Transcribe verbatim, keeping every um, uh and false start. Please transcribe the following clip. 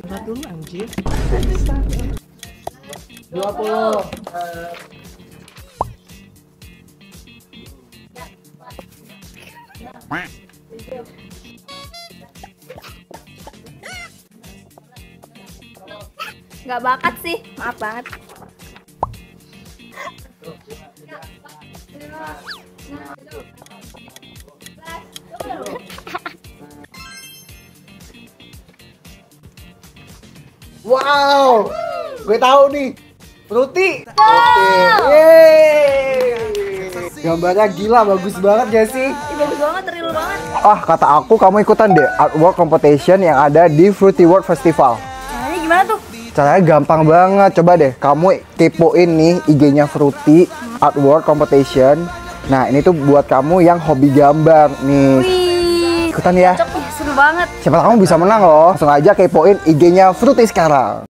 Berat dulu anjir. dua puluh. Nggak bakat sih, maaf banget. Wow, gue tahu nih, Fruity. Fruity. Yeay. Gambarnya gila, bagus banget gak sih? Ih, bagus banget, real banget. Ah, kata aku kamu ikutan deh artwork competition yang ada di Fruity World Festival. Caranya gimana tuh? Caranya gampang banget, coba deh kamu kepoin nih I G-nya Fruity Artwork Competition. Nah ini tuh buat kamu yang hobi gambar nih. Wih, Ikutan ya. cocok nih, seru banget. Siapa tahu kamu bisa menang loh. Langsung aja kepoin I G-nya Fruity sekarang.